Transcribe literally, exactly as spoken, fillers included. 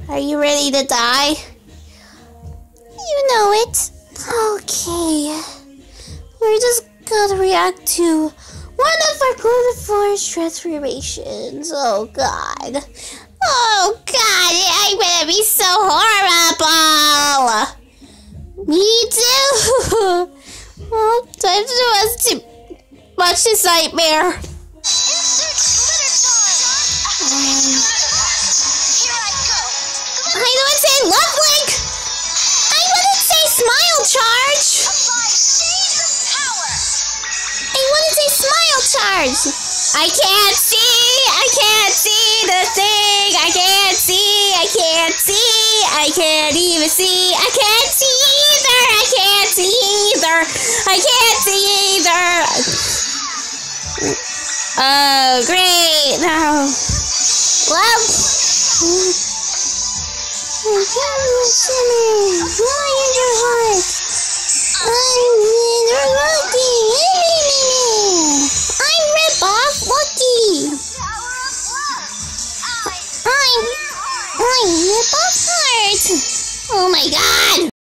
Are you ready to die? You know it. Okay. We're just gonna react to one of our glorified transformations. Oh god. Oh god, I'm gonna be so horrible. Me too. Well, time to us to watch this nightmare. Um, I don't say love link. I wouldn't say smile charge. I wouldn't say smile charge. I can't see. I can't see the thing. I can't see. I can't see. I can't even see. I can't see either. I can't see either. I can't see either. Oh, great. No. Well. I'm in your heart. I'm in your lucky. I'm Rip-Off Lucky. I'm, I'm Rip-Off Heart. Oh my god.